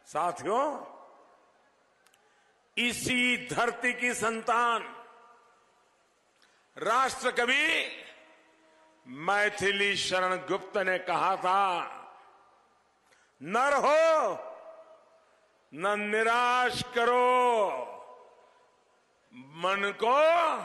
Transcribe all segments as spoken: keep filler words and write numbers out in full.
साथियों, इसी धरती की संतान राष्ट्र कवि मैथिली शरण गुप्त ने कहा था, नर हो न निराश करो मन को,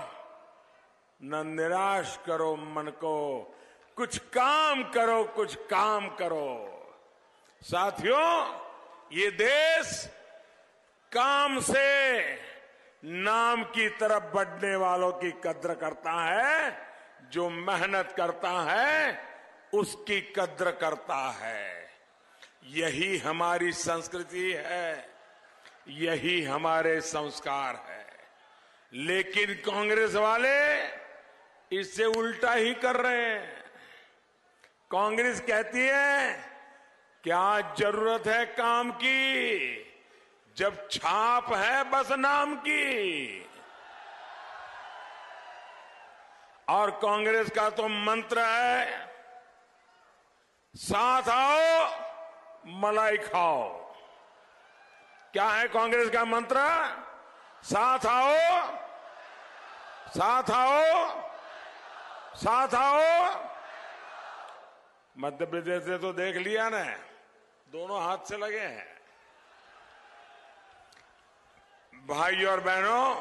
न निराश करो मन को, कुछ काम करो, कुछ काम करो। साथियों, ये देश काम से नाम की तरफ बढ़ने वालों की कद्र करता है, जो मेहनत करता है उसकी कद्र करता है। यही हमारी संस्कृति है, यही हमारे संस्कार है। लेकिन कांग्रेस वाले इससे उल्टा ही कर रहे हैं। कांग्रेस कहती है, क्या जरूरत है काम की, जब छाप है बस नाम की। और कांग्रेस का तो मंत्र है, साथ आओ मलाई खाओ। क्या है कांग्रेस का मंत्र? साथ आओ, साथ आओ, साथ आओ। मध्य प्रदेश से तो देख लिया ना, दोनों हाथ से लगे हैं। भाइयों और बहनों,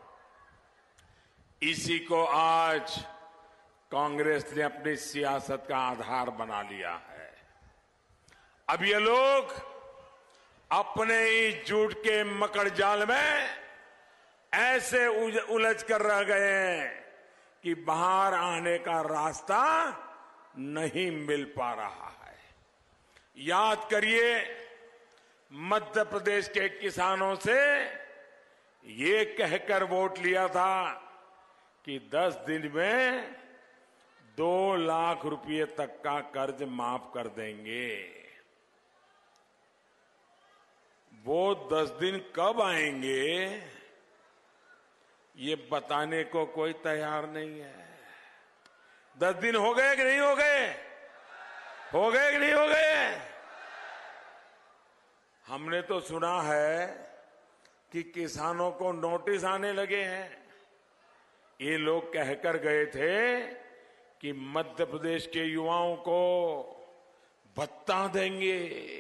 इसी को आज कांग्रेस ने अपनी सियासत का आधार बना लिया है। अब ये लोग अपने ही झूठ के मकड़ जाल में ऐसे उलझ कर रह गए हैं कि बाहर आने का रास्ता नहीं मिल पा रहा है। याद करिए, मध्य प्रदेश के किसानों से ये कहकर वोट लिया था कि दस दिन में दो लाख रुपए तक का कर्ज माफ कर देंगे। वो दस दिन कब आएंगे ये बताने को कोई तैयार नहीं है। दस दिन हो गए कि नहीं हो गए? हो गए कि नहीं हो गए? हमने तो सुना है कि किसानों को नोटिस आने लगे हैं। ये लोग कहकर गए थे कि मध्य प्रदेश के युवाओं को भत्ता देंगे।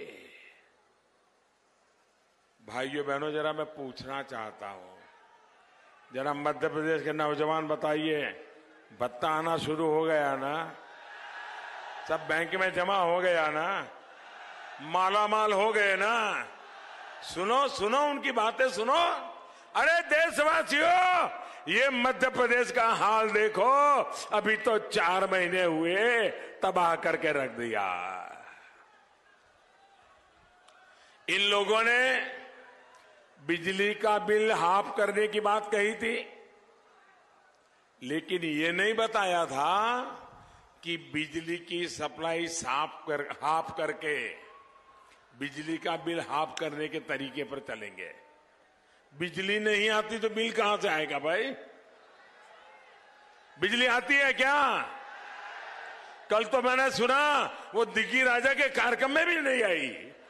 भाइयों बहनों, जरा मैं पूछना चाहता हूं, जरा मध्य प्रदेश के नौजवान बताइए, भत्ता आना शुरू हो गया ना? सब बैंक में जमा हो गया ना? माला माल हो गए ना? सुनो सुनो उनकी बातें सुनो। अरे देशवासियों, ये मध्य प्रदेश का हाल देखो, अभी तो चार महीने हुए तबाह करके रख दिया। इन लोगों ने बिजली का बिल हाफ करने की बात कही थी, लेकिन ये नहीं बताया था कि बिजली की सप्लाई साफ कर हाफ करके बिजली का बिल हाफ करने के तरीके पर चलेंगे। बिजली नहीं आती तो बिल कहां से आएगा भाई? बिजली आती है क्या? कल तो मैंने सुना वो दिग्गी राजा के कार्यक्रम में भी नहीं आई।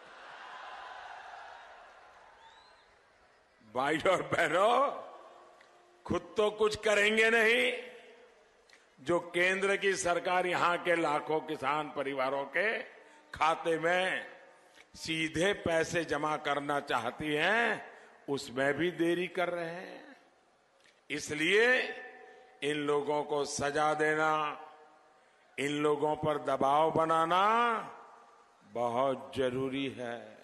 भाई और बहनों, खुद तो कुछ करेंगे नहीं, जो केंद्र की सरकार यहां के लाखों किसान परिवारों के खाते में सीधे पैसे जमा करना चाहती है, उसमें भी देरी कर रहे हैं। इसलिए इन लोगों को सजा देना, इन लोगों पर दबाव बनाना बहुत जरूरी है।